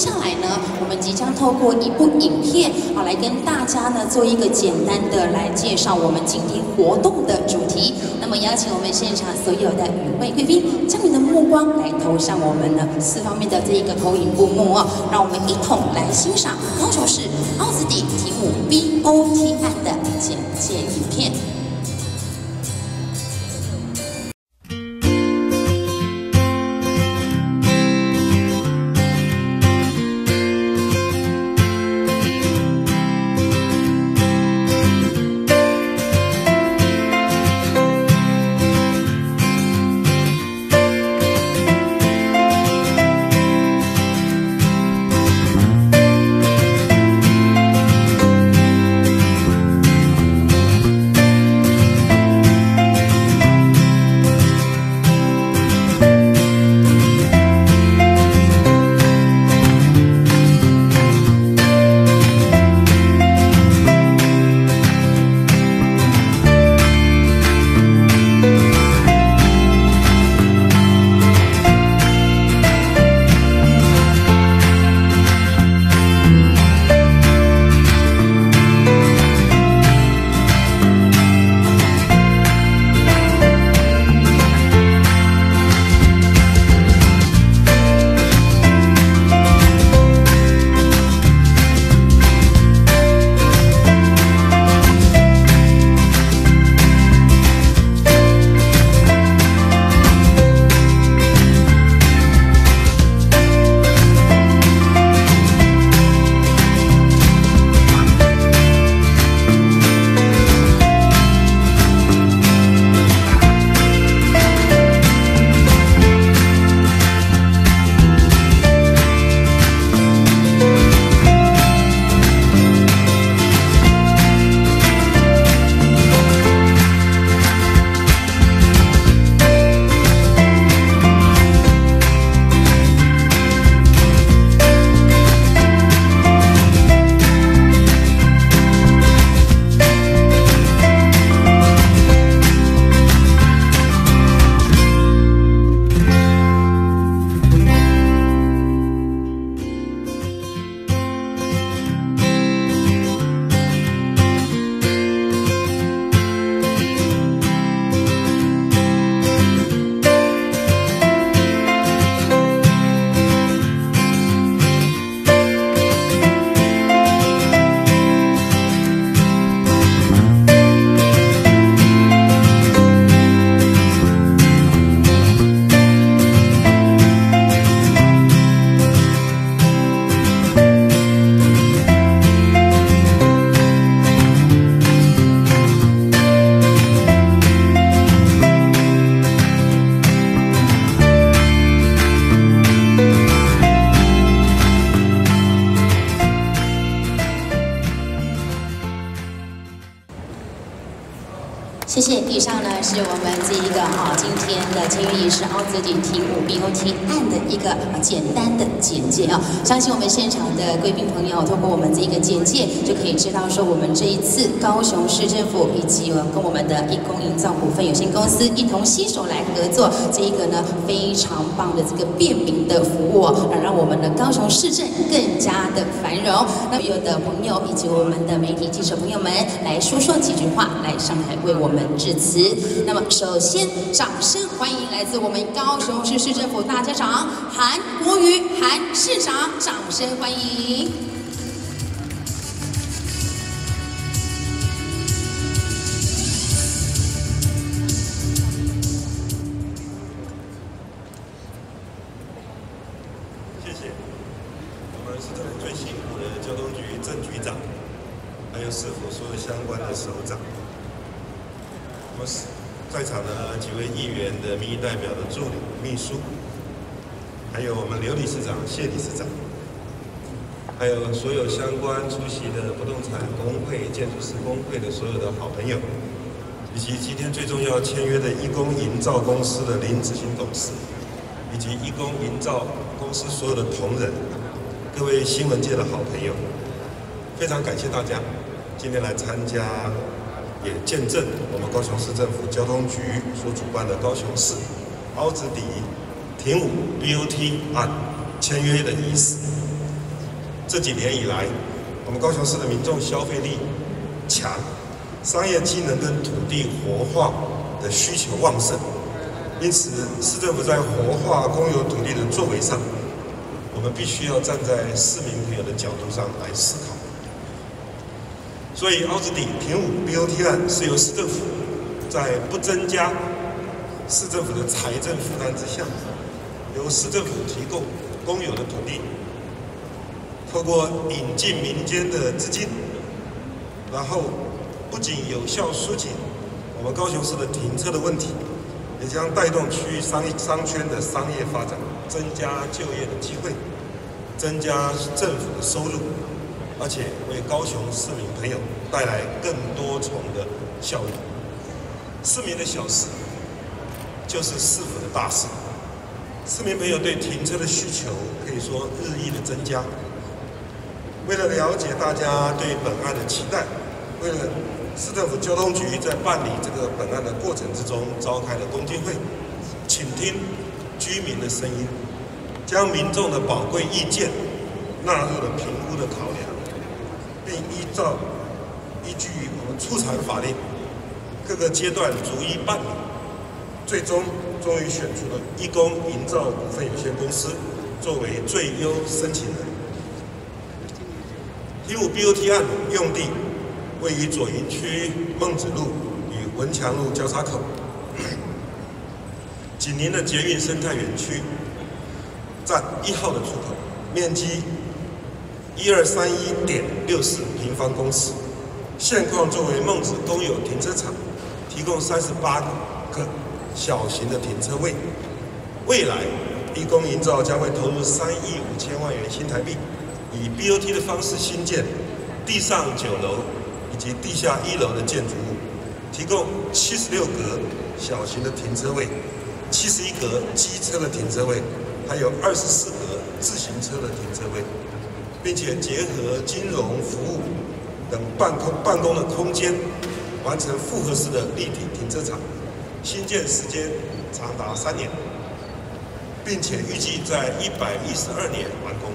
下来呢，我们即将透过一部影片来跟大家呢做一个简单的来介绍我们今天活动的主题。那么邀请我们现场所有的与会贵宾，将你的目光来投向我们呢4方面的这一个投影布幕哦，让我们一同来欣赏高雄市凹子底体务 BOT 案的简介影片。谢谢，以上呢是我们这一个今天的签约仪式凹子底体务 BOT 案的一个简单的简介啊。相信我们现场的贵宾朋友，通过我们这个简介就可以知道说，我们这一次高雄市政府以及跟我们的一公营造股份有限公司一同携手来合作，这一个呢非常棒的这个便民的服务让我们的高雄市政更加的繁荣。那有的朋友以及我们的媒体记者朋友们来说几句话，来上台为我们致辞。那么，首先掌声欢迎来自我们高雄市市政府大家长韩国瑜韩市长，掌声欢迎。 谢谢。我们市政府最辛苦的交通局郑局长，还有市府所有相关的首长。我们在场的几位议员的民意代表的助理、秘书，还有我们刘理事长、谢理事长，还有所有相关出席的不动产工会、建筑师工会的所有的好朋友，以及今天最重要签约的一公营造公司的林执行董事，以及一公营造公司所有的同仁，各位新闻界的好朋友，非常感谢大家今天来参加。也见证我们高雄市政府交通局所主办的高雄市凹子底停舞 BOT 案签约的仪式。 这几年以来，我们高雄市的民众消费力强，商业机能跟土地活化的需求旺盛，因此市政府在活化公有土地的作为上，我们必须要站在市民朋友的角度上来思考。所以凹子底平武 BOT 案是由市政府在不增加市政府的财政负担之下，由市政府提供公有的土地，透过引进民间的资金，然后不仅有效疏解我们高雄市的停车的问题，也将带动区域商圈的商业发展，增加就业的机会，增加政府的收入，而且为高雄市民朋友带来更多重的效益。市民的小事，就是市府的大事。市民朋友对停车的需求可以说日益的增加。为了了解大家对本案的期待，为了市政府交通局在办理这个本案的过程之中召开了公听会，倾听居民的声音，将民众的宝贵意见纳入了评估的考量，并依据我们出产法令各个阶段逐一办理，最终于选出了一公营造股份有限公司作为最优申请人。平武 BOT 案用地位于左营区孟子路与文强路交叉口，紧邻的捷运生态园区站1号的出口，面积1231.64平方公尺。现况作为孟子公有停车场，提供38个小型的停车位。未来一公营造将会投入3亿5千万元新台币，以 BOT 的方式新建地上9楼以及地下1楼的建筑物，提供76格小型的停车位、71格机车的停车位，还有24格自行车的停车位，并且结合金融服务等办公的空间，完成复合式的立体停车场。新建时间长达3年，并且预计在112年完工。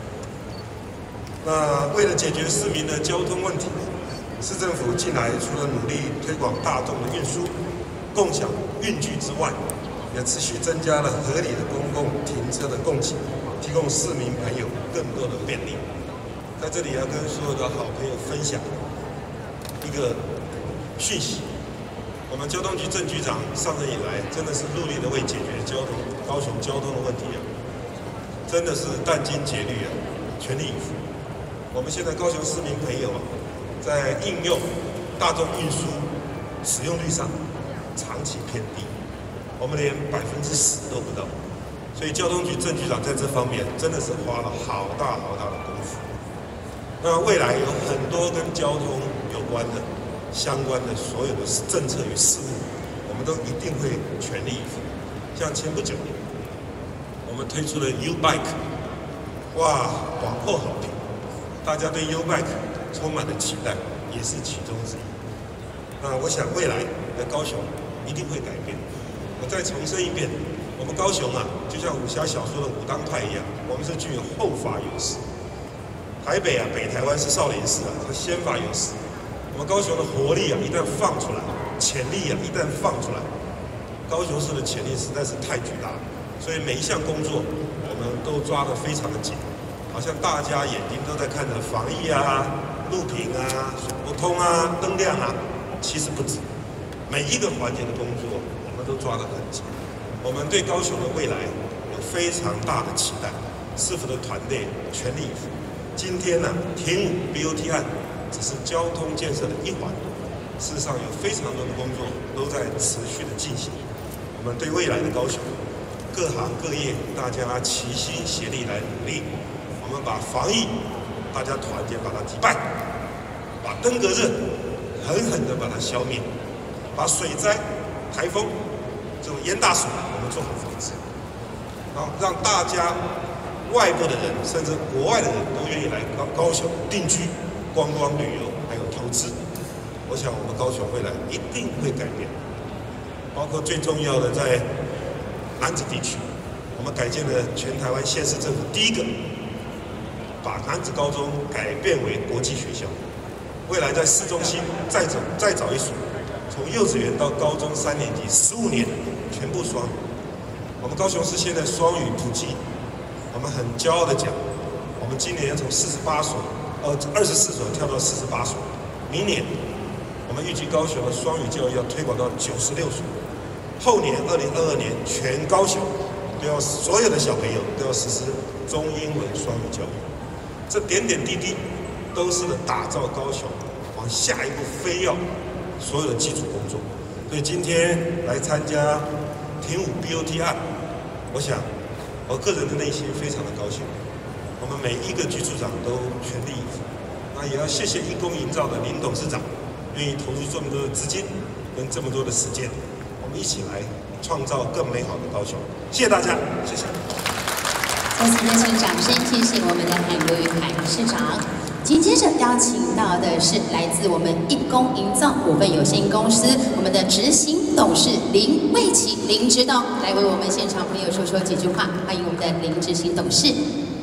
那为了解决市民的交通问题，市政府近来除了努力推广大众的运输、共享运具之外，也持续增加了合理的公共停车的供给，提供市民朋友更多的便利。在这里要跟所有的好朋友分享一个讯息：我们交通局郑局长上任以来，真的是努力的为解决高雄交通的问题真的是殚精竭虑全力以赴。我们现在高雄市民朋友在应用大众运输使用率上长期偏低，我们连10%都不到。所以交通局郑局长在这方面真的是花了好大的功夫。那未来有很多跟交通有关的、相关的所有的政策与事务，我们都一定会全力以赴。像前不久，我们推出了 U-Bike， 哇，广获好评，大家对 U-Bike 充满了期待，也是其中之一。那我想未来的高雄一定会改变。我再重申一遍，我们高雄就像武侠小说的武当派一样，我们是具有后法优势。台北北台湾是少林寺它先法优势。我们高雄的活力一旦放出来，潜力一旦放出来，高雄市的潜力实在是太巨大了。所以每一项工作我们都抓得非常的紧，好像大家眼睛都在看着防疫路平水不通灯亮其实不止，每一个环节的工作我们都抓得很紧。我们对高雄的未来有非常大的期待，市府的团队全力以赴。今天平武 BOT 案只是交通建设的一环，事实上有非常多的工作都在持续的进行。我们对未来的高雄，各行各业大家齐心协力来努力，我们把防疫大家团结把它击败，把登革热狠狠地把它消灭，把水灾、台风这种淹大水我们做好防治，然后让大家外部的人甚至国外的人都愿意来高雄定居、观光旅游还有投资。我想我们高雄未来一定会改变，包括最重要的在南子地区，我们改建了全台湾县市政府第一个把男子高中改变为国际学校。未来在市中心再找一所，从幼稚园到高中3年级15年全部双语。我们高雄市现在双语普及，我们很骄傲的讲，我们今年要从24所跳到48所，明年我们预计高雄的双语教育要推广到96所，后年2022年全高雄都要所有的小朋友都要实施中英文双语教育。这点点滴滴都是打造高雄往下一步飞跃所有的基础工作。所以今天来参加挺舞 BOT 案，我想我个人的内心非常的高兴。我们每一个局处长都全力以赴，那也要谢谢一公营造的林董事长，愿意投入这么多的资金跟这么多的时间，我们一起来创造更美好的高雄。谢谢大家，谢谢。 再次热情掌声，谢谢我们的韩国瑜韩市长。紧接着邀请到的是来自我们一公营造股份有限公司我们的执行董事林卫琪林指导，来为我们现场朋友说几句话。欢迎我们的林执行董事。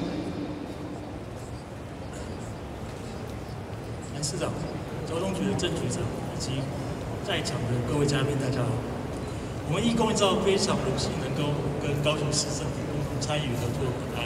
韩市长、交通局的郑局长以及在场的各位嘉宾，大家好。我们一公营造非常荣幸能够跟高雄市政府共同参与合作本案。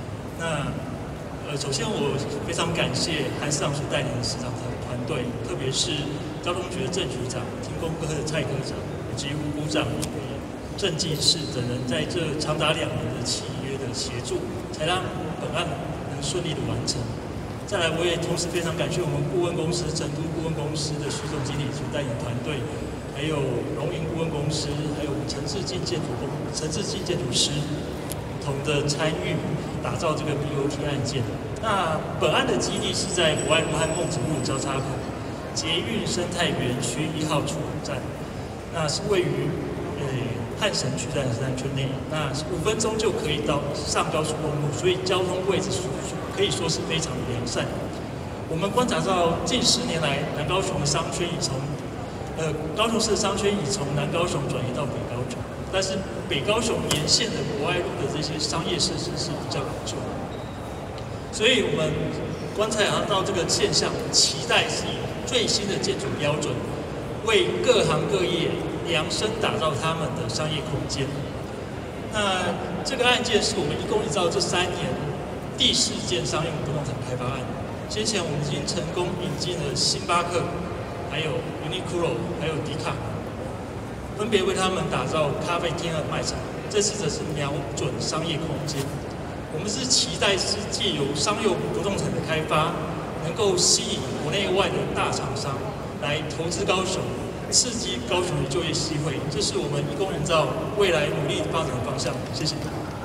首先我非常感谢韩市长所带领的市长团队，特别是交通局的郑局长、停工科的蔡科长以及吴股长、郑技士等人在这长达2年的契约的协助，才让本案能顺利的完成。再来，我也同时非常感谢我们顾问公司成都顾问公司的徐总经理所带领团队，还有荣银顾问公司，还有陈志进建筑师同的参与打造这个 BOT 案件。那本案的基地是在博爱路和梦子路交叉口捷运生态园区1号出口站，那是位于汉神区在山圈内，那5分钟就可以到上高速公路，所以交通位置可以说是非常的良善。我们观察到近10年来，南高雄的商圈高雄市的商圈已从南高雄转移到北高雄，但是北高雄沿线的博爱路的这些商业设施是比较老旧的，所以我们观察到这个现象，期待是以最新的建筑标准，为各行各业量身打造他们的商业空间。那这个案件是我们一公营造这3年第4件商用不动产开发案。先前我们已经成功引进了星巴克、还有 Uniqlo、还有迪卡，分别为他们打造咖啡厅和卖场。这次则是瞄准商业空间。我们是期待是借由商用不动产的开发，能够吸引国内外的大厂商来投资高雄，刺激高雄的就业机会。这是我们一公营造未来努力发展的方向。谢谢。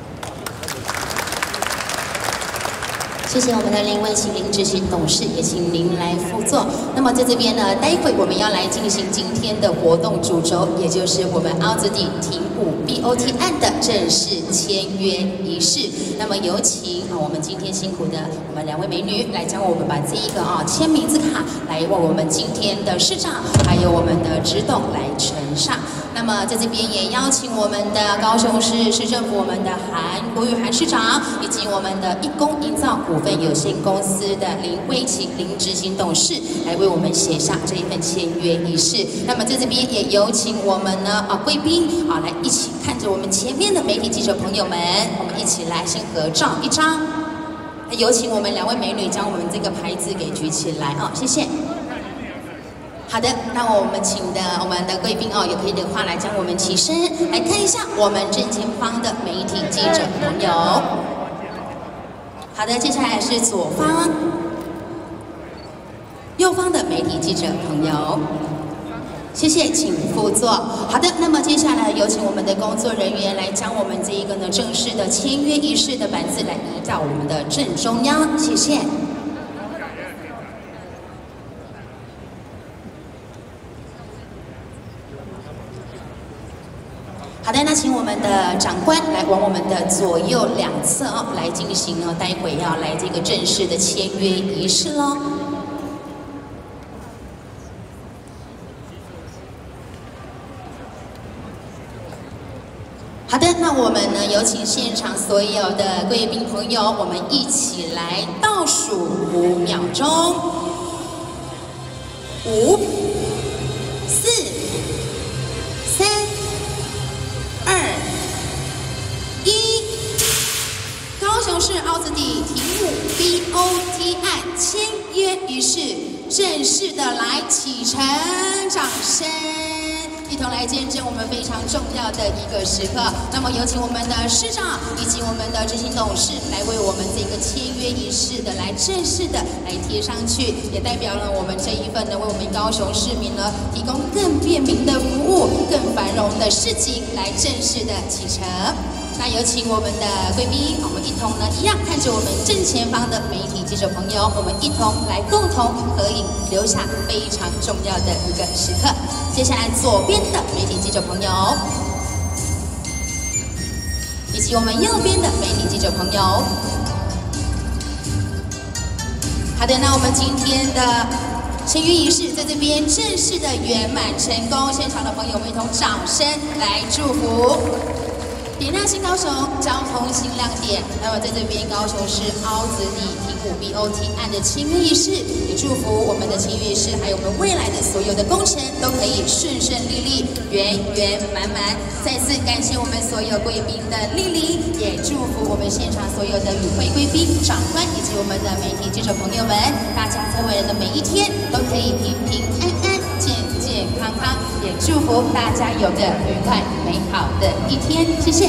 谢谢我们的林卫琪林执行董事，也请您来副座。那么在这边呢，待会我们要来进行今天的活动主轴，也就是我们凹子底停舞 BOT 案的正式签约仪式。那么有请我们今天辛苦的我们2位美女来将我们把这一个签名字卡来为我们今天的市长还有我们的执董来呈上。那么在这边也邀请我们的高雄市市政府我们的韩国瑜韩市长，以及我们的一公营造股份有限公司的林卫琪林执行董事来为我们写下这一份签约仪式。那么在这边也有请我们呢贵宾来一起看着我们前面的媒体记者朋友们，我们一起来先合照一张。有请我们2位美女将我们这个牌子给举起来谢谢。好的，那我们请我们的贵宾也可以的话来将我们起身来看一下我们正前方的媒体记者朋友。好的，接下来是左方、右方的媒体记者朋友，谢谢，请副座。好的，那么接下来有请我们的工作人员来将我们这一个呢正式的签约仪式的板子来移到我们的正中央，谢谢。好的，那请我们的长官来往我们的左右2侧来进行待会要来这个正式的签约仪式喽。好好的，那我们呢，有请现场所有的贵宾朋友，我们一起来倒数5秒钟，5、4、3、2、1。高雄市奥子底停务 BOT 案签约仪式正式的来启程，掌声！一同来见证我们非常重要的一个时刻。那么有请我们的市长以及我们的执行董事来为我们这个签约仪式的来正式的来贴上去，也代表了我们这一份呢，为我们高雄市民呢提供更便民的服务、更繁荣的市景来正式的启程。那有请我们的贵宾，我们一同呢一样看着我们正前方的媒体记者朋友，我们一同来共同合影，留下非常重要的一个时刻。接下来左边的媒体记者朋友，以及我们右边的媒体记者朋友。好的，那我们今天的签约仪式在这边正式的圆满成功，现场的朋友们一同掌声来祝福。点亮新高雄交通新亮点。那么在这边，高雄市凹子底停务 BOT 案的签约仪式，也祝福我们的签约仪式，还有我们未来的所有的工程都可以顺顺利利、圆圆满满。再次感谢我们所有贵宾的莅临，也祝福我们现场所有的与会贵宾、长官以及我们的媒体记者朋友们，大家在未来的每一天都可以平平安安、健健康康，也祝福大家有个愉快美好的一天。谢谢。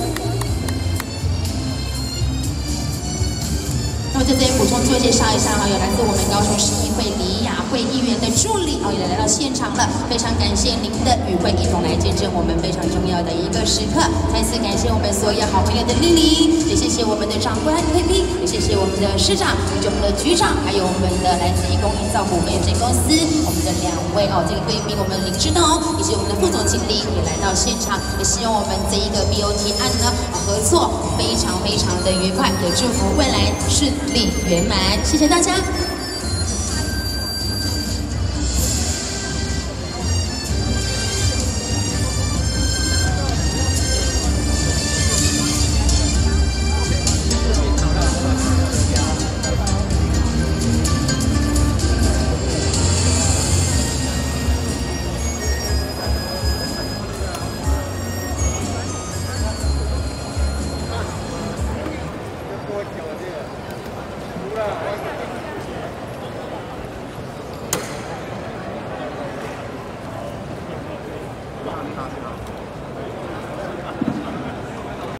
那么在这里补充做介绍一下哈，有来自我们高雄市议会李雅慧议员的助理也来到现场了，非常感谢您的与会，一同来见证我们非常重要的一个时刻。再次感谢我们所有好朋友的莅临，也谢谢我们的长官贵宾，也谢谢我们的市长以及我们的局长，还有我们的来自义工营造股份有限公司我们的2位这个贵宾，我们林志栋以及我们的副总经理也来到现场，也希望我们这一个 BOT 案呢合作非常非常的愉快，也祝福未来顺利圆满。谢谢大家。